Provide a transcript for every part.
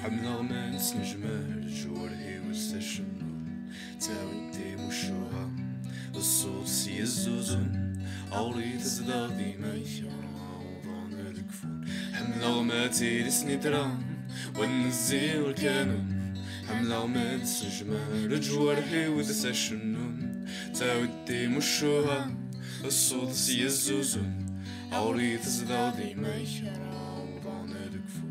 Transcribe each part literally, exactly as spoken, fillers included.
حمل غمانس الجمال جوارهي والسشنون تاودي مشوها الصوت سي الزوزون أوري تزداد ديمايا وضان الكفون حمل غماتي لسني تران والنزي والكانون حمل غمانس الجمال جوارهي والسشنون تاودي مشوها الصوت سي الزوزون أوري تزداد ديمايا وضان الكفون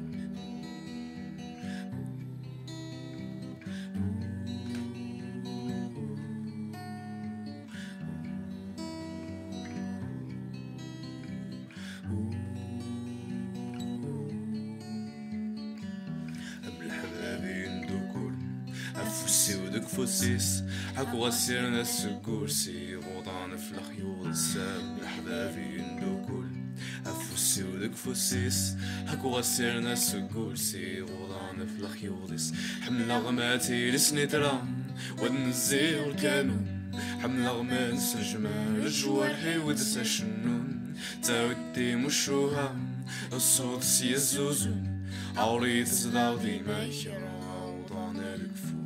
أفوسي ودك فوسيس حكو غسير ناس الكورسي غوضان في الخيول السام لحبابي ندوكل أفوسي ودك فوسيس حكو غسير ناس الكورسي غوضان في الخيول حمل غماتي لسني تران ودنزي والكانون حمل غمانس الجمال جوارحي ودسا شنون تاودي مشوها الصوت سي الزوزون عوري تزداو ديما يحرا وضان الكفو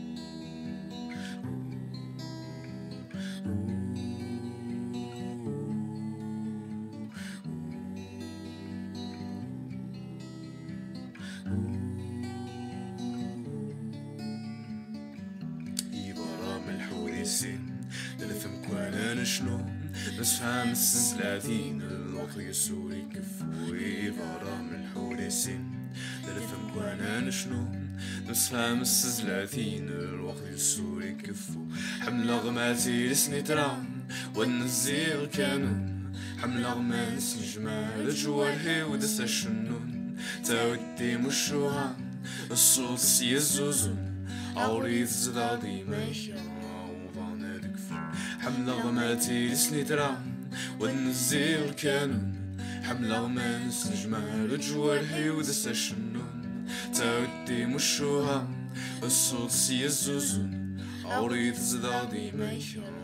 نفهم كوان انا شنو نسفهم السلسلاتين الوقت يسوري كفوي غرام الحوريسين نفهم كوان انا شنو نسفهم السلسلاتين الوقت يسوري كفو حمل غماتي لسني تران والنزير الكانون حمل غماس الجمال جوارهي ودسا شنون تاودي مشوها الصوت سي الزوزون عوري تزدا ديما حمل غماتي لسني تران والنزير الكانون حمل غمانس الجمال جوارحي ودسا شنون تاودي مشوها الصوت سي الزوزون عوري تزدا ديما يحرا